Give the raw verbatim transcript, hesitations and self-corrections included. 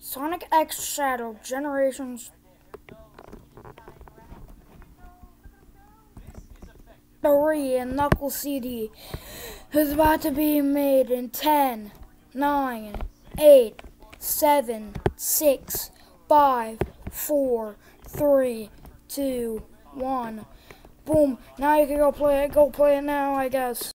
Sonic X Shadow Generations three and Knuckles C D is about to be made in ten, nine, eight, seven, six, five, four, three, two, one. Boom. Now you can go play it. Go play it now, I guess.